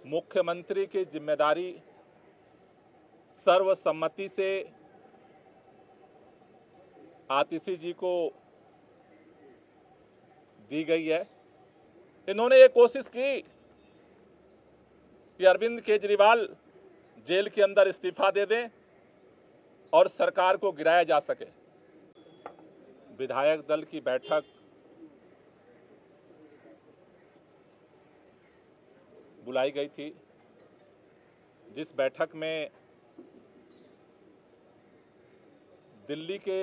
मुख्यमंत्री की जिम्मेदारी सर्वसम्मति से आतिशी जी को दी गई है। इन्होंने ये कोशिश की कि अरविंद केजरीवाल जेल के अंदर इस्तीफा दे दें और सरकार को गिराया जा सके। विधायक दल की बैठक बुलाई गई थी, जिस बैठक में दिल्ली के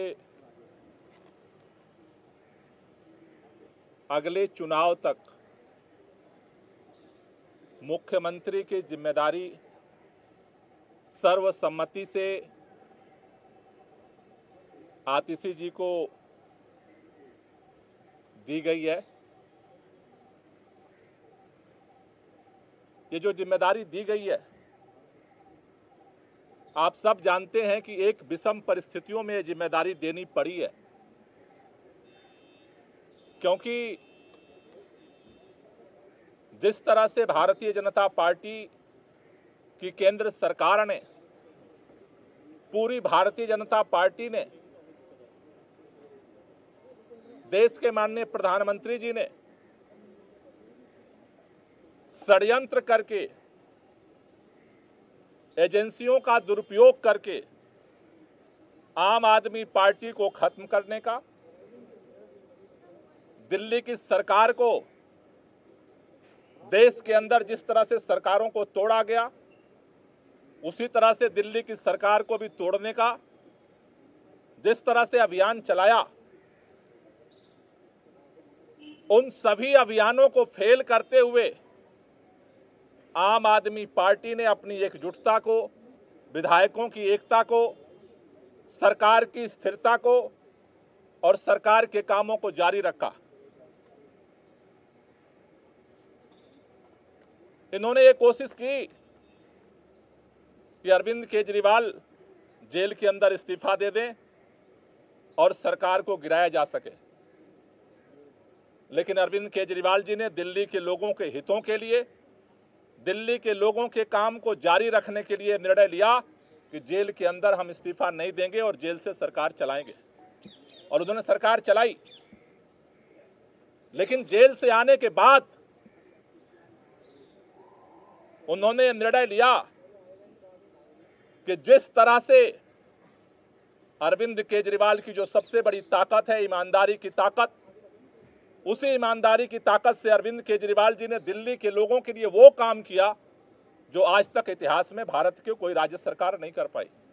अगले चुनाव तक मुख्यमंत्री की जिम्मेदारी सर्वसम्मति से आतिशी जी को दी गई है। ये जो जिम्मेदारी दी गई है, आप सब जानते हैं कि एक विषम परिस्थितियों में ये जिम्मेदारी देनी पड़ी है, क्योंकि जिस तरह से भारतीय जनता पार्टी की केंद्र सरकार ने, पूरी भारतीय जनता पार्टी ने, देश के माननीय प्रधानमंत्री जी ने षड्यंत्र करके, एजेंसियों का दुरुपयोग करके आम आदमी पार्टी को खत्म करने का, दिल्ली की सरकार को, देश के अंदर जिस तरह से सरकारों को तोड़ा गया उसी तरह से दिल्ली की सरकार को भी तोड़ने का जिस तरह से अभियान चलाया, उन सभी अभियानों को फेल करते हुए आम आदमी पार्टी ने अपनी एकजुटता को, विधायकों की एकता को, सरकार की स्थिरता को और सरकार के कामों को जारी रखा। इन्होंने ये कोशिश की कि अरविंद केजरीवाल जेल के अंदर इस्तीफा दे दें और सरकार को गिराया जा सके। लेकिन अरविंद केजरीवाल जी ने दिल्ली के लोगों के हितों के लिए, दिल्ली के लोगों के काम को जारी रखने के लिए निर्णय लिया कि जेल के अंदर हम इस्तीफा नहीं देंगे और जेल से सरकार चलाएंगे। और उन्होंने सरकार चलाई। लेकिन जेल से आने के बाद उन्होंने निर्णय लिया कि जिस तरह से अरविंद केजरीवाल की जो सबसे बड़ी ताकत है, ईमानदारी की ताकत, उसी ईमानदारी की ताकत से अरविंद केजरीवाल जी ने दिल्ली के लोगों के लिए वो काम किया जो आज तक इतिहास में भारत की कोई राज्य सरकार नहीं कर पाई।